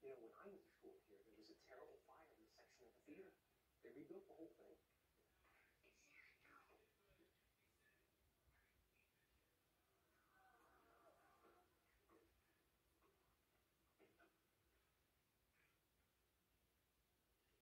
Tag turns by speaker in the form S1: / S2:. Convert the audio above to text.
S1: You know, when I went to school here, there was a terrible fire in the section of the theater. They rebuilt the whole thing.